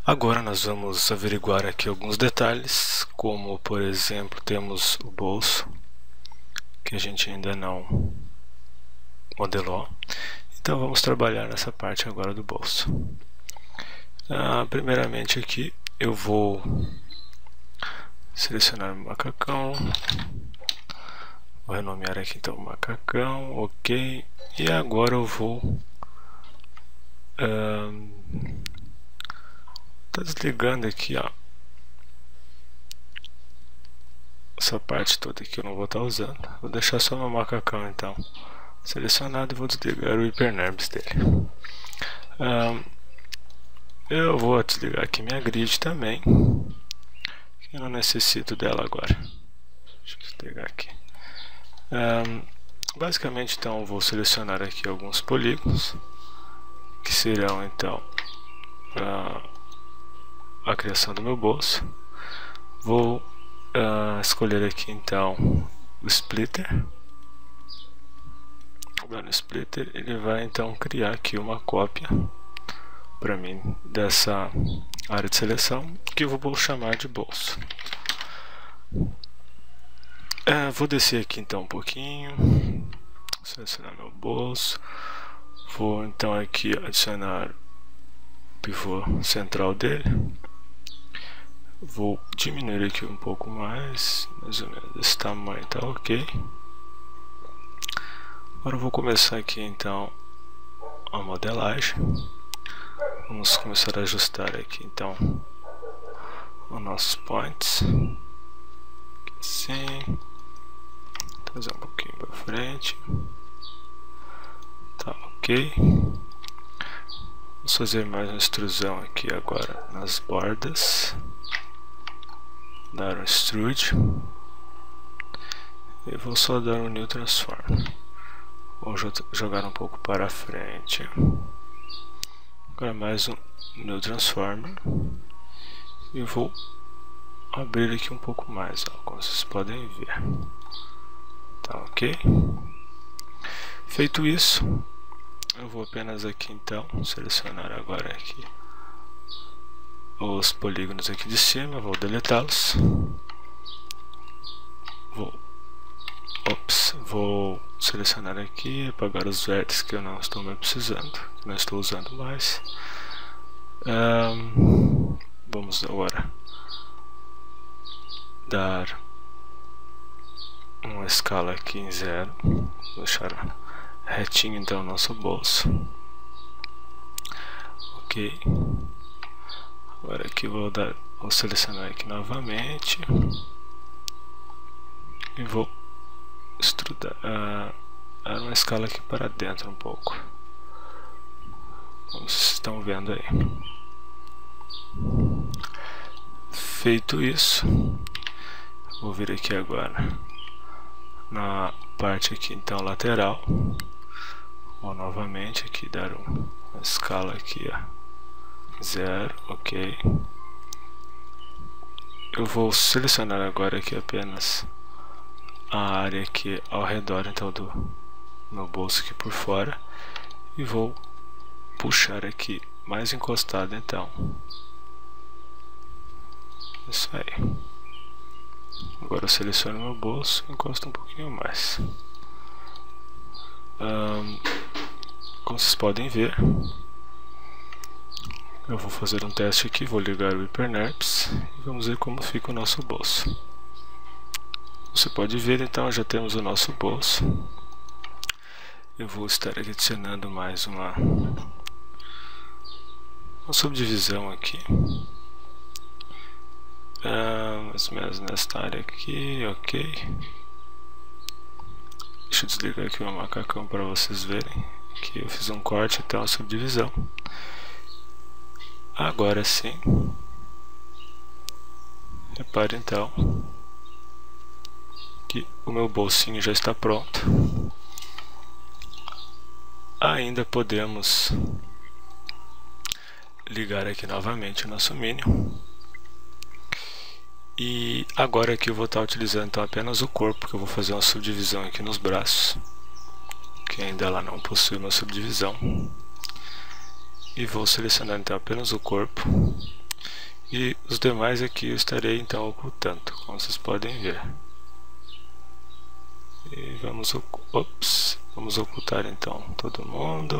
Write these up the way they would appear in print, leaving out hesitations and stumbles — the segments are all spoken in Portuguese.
Agora nós vamos averiguar aqui alguns detalhes, como por exemplo temos o bolso, que a gente ainda não modelou. Então vamos trabalhar nessa parte agora do bolso. Primeiramente aqui eu vou selecionar o macacão, vou renomear aqui então o macacão, ok, e agora eu vou tá desligando aqui, ó, essa parte toda aqui eu não vou estar usando, vou deixar só meu macacão então selecionado e vou desligar o HyperNerbs dele. Eu vou desligar aqui minha grid também, eu não necessito dela agora. Deixa eu desligar aqui. Basicamente então eu vou selecionar aqui alguns polígonos que serão então a criação do meu bolso. Vou escolher aqui então o splitter. Dando splitter, ele vai então criar aqui uma cópia para mim dessa área de seleção, que eu vou chamar de bolso. Vou descer aqui então um pouquinho, selecionar meu bolso, vou então aqui adicionar o pivô central dele, vou diminuir aqui um pouco mais ou menos desse tamanho, tá ok. Agora eu vou começar aqui então a modelagem. Vamos começar a ajustar aqui então os nossos points, assim, trazer um pouquinho para frente, tá ok. Vamos fazer mais uma extrusão aqui agora nas bordas, dar um extrude e vou só dar um new transform. Vou jogar um pouco para frente. Agora mais um new transformer e vou abrir aqui um pouco mais, ó, como vocês podem ver. Tá ok? Feito isso, eu vou apenas aqui então selecionar agora aqui os polígonos aqui de cima, vou deletá-los. Vou selecionar aqui, apagar os vértices que eu não estou mais precisando, que não estou usando mais. Vamos agora dar uma escala aqui em 0, vou deixar retinho então o nosso bolso. Ok. Agora aqui vou selecionar aqui novamente e vou dar uma escala aqui para dentro um pouco, como vocês estão vendo aí. Feito isso, vou vir aqui agora na parte aqui então lateral, vou novamente aqui dar uma escala aqui a 0, ok. Eu vou selecionar agora aqui apenas a área aqui ao redor então do meu bolso aqui por fora e vou puxar aqui mais encostado então. Isso aí. Agora eu seleciono meu bolso e encosto um pouquinho mais. Como vocês podem ver, eu vou fazer um teste aqui, vou ligar o HyperNerbs e vamos ver como fica o nosso bolso. Você pode ver então, já temos o nosso bolso. Eu vou estar aqui adicionando mais uma subdivisão aqui, mais ou menos nesta área aqui, ok. Deixa eu desligar aqui o meu macacão para vocês verem. Aqui eu fiz um corte até uma subdivisão. Agora sim, repare então que o meu bolsinho já está pronto. Ainda podemos ligar aqui novamente o nosso Minion. E agora aqui eu vou estar utilizando então apenas o corpo, que eu vou fazer uma subdivisão aqui nos braços, que ainda lá não possui uma subdivisão. E vou selecionar então apenas o corpo E os demais aqui eu estarei então ocultando, como vocês podem ver. E vamos ocultar então todo mundo.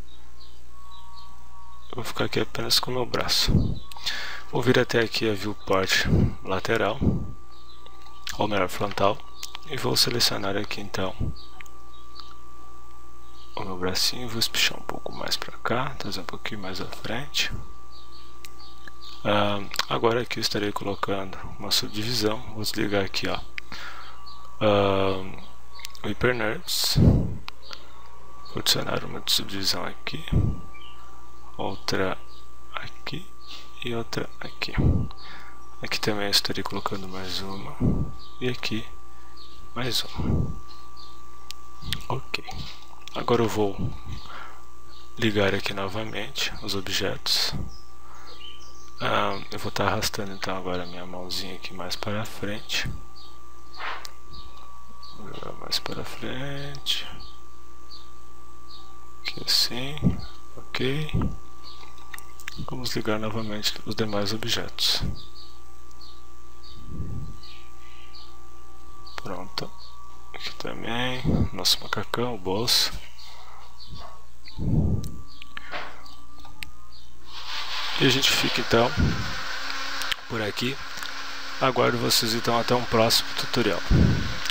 Eu vou ficar aqui apenas com o meu braço. Vou vir até aqui a viewport lateral, ou melhor, frontal, e vou selecionar aqui então o meu bracinho. Vou espichar um pouco mais para cá, trazer um pouquinho mais à frente. Agora aqui eu estarei colocando uma subdivisão. Vou desligar aqui, ó, o HyperNerds. Vou adicionar uma subdivisão aqui, outra aqui e outra aqui. Aqui também eu estarei colocando mais uma, e aqui mais uma. Ok. Agora eu vou ligar aqui novamente os objetos. Eu vou estar arrastando então agora a minha mãozinha aqui mais para frente. Vou jogar mais para frente. Aqui assim. Ok. Vamos ligar novamente os demais objetos. Pronto. Aqui também. Nosso macacão, o bolso. E a gente fica então por aqui. Aguardo vocês então até um próximo tutorial.